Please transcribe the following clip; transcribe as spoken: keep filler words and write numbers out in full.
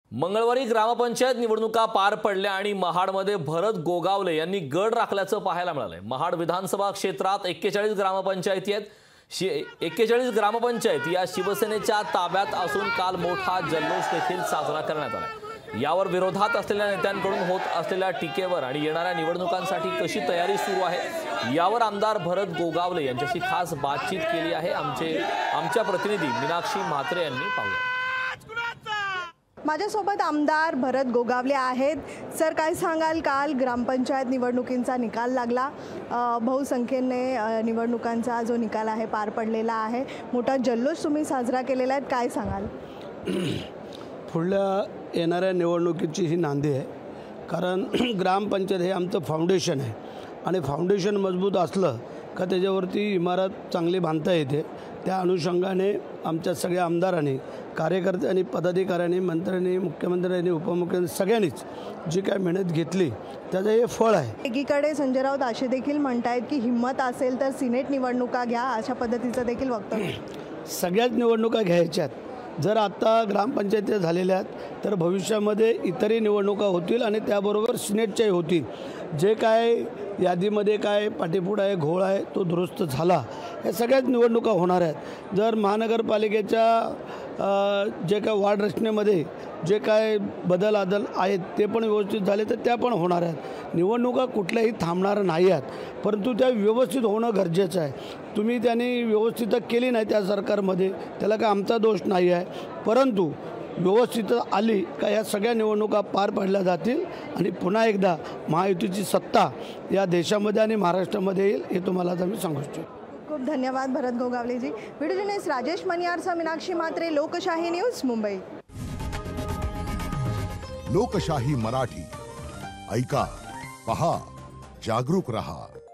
मंगळवारी ग्रामपंचायत निवडणुका पार पडल्या आणि महाडमध्ये भरत गोगावले यांनी गड राखल्याचं पाहायला मिळालंय। महाड विधानसभा क्षेत्रात एक्केचाळीस ग्रामपंचायती आहेत। एक्केचाळीस ग्रामपंचायत या शिवसेनेच्या ताब्यात असून काल मोठा जल्लोष देखील साजरा करण्यात आला। यावर विरोधात असलेल्या नेत्यांकडून होत असलेल्या टीकेवर आणि येणाऱ्या निवडणुकांसाठी कशी तयारी सुरू आहे यावर आमदार भरत गोगावले यांच्याशी खास बातचीत केली आहे। आमचे आमच्या प्रतिनिधी मीनाक्षी म्हात्रे यांनी पाहिलं। माझ्यासोबत आमदार भरत गोगावले आहेत। सर, काय सांगाल, काल ग्रामपंचायत निवडणुकींचा निकाल लागला, बहुसंख्येने निवडणुकांचा जो निकाल आहे पार पडलेला आहे, मोठा जल्लोष तुम्ही साजरा केलेला आहे, काय सांगाल? पुढल्या येणाऱ्या निवडणुकीची ही नांदी आहे, कारण ग्रामपंचायत हे आमचं फाउंडेशन आहे आणि फाउंडेशन मजबूत असलं का त्याच्यावरती इमारत चांगली बांधता येते। त्या अनुषंगाने आमच्या सगळ्या आमदारांनी, कार्यकर्त्यांनी, पदाधिकाऱ्यांनी, मंत्र्यांनी, मुख्यमंत्र्यांनी, उपमुख्यमंत्री सगळ्यांनीच जी काय मेहनत घेतली त्याचं हे फळ आहे। एकीकडे संजय राऊत असे देखील म्हणतायत की हिम्मत असेल तर सिनेट निवडणुका घ्या, अशा पद्धतीचं देखील वक्तव्य। सगळ्याच निवडणुका घ्यायच्यात। जर आता ग्रामपंचायती झालेल्या आहेत तर भविष्यामध्ये इतरही निवडणुका होतील आणि त्याबरोबर सिनेटच्याही होतील। जे काय यादीमध्ये काय पाठीपुढ आहे, घोळ आहे, तो दुरुस्त झाला, या सगळ्याच निवडणुका होणार आहेत। जर महानगरपालिकेच्या जे काय वार्ड रचनेमध्ये जे काय बदल आदल आहेत ते पण व्यवस्थित झाले तर त्या पण होणार आहेत। निवडणुका कुठल्याही थांबणार नाही आहेत, परंतु त्या व्यवस्थित होणं गरजेचं आहे। तुम्ही त्यांनी व्यवस्थित केली नाही त्या सरकारमध्ये, त्याला काय आमचा दोष नाही आहे, परंतु व्यवस्थित आली का या सगळ्या निवडणुका पार पाडल्या जातील आणि पुन्हा एकदा महायुतीची सत्ता या देशामध्ये आणि महाराष्ट्रामध्ये येईल, हे तुम्हाला आता मी सांगू इच्छितो। खूप धन्यवाद भरत गोगावलेजी। व्हिडिओ जर्नलिस्ट राजेश मनियारसह मीनाक्षी म्हात्रे, लोकशाही न्यूज, मुंबई। लोकशाही मराठी, ऐका, पहा, जागरूक रहा।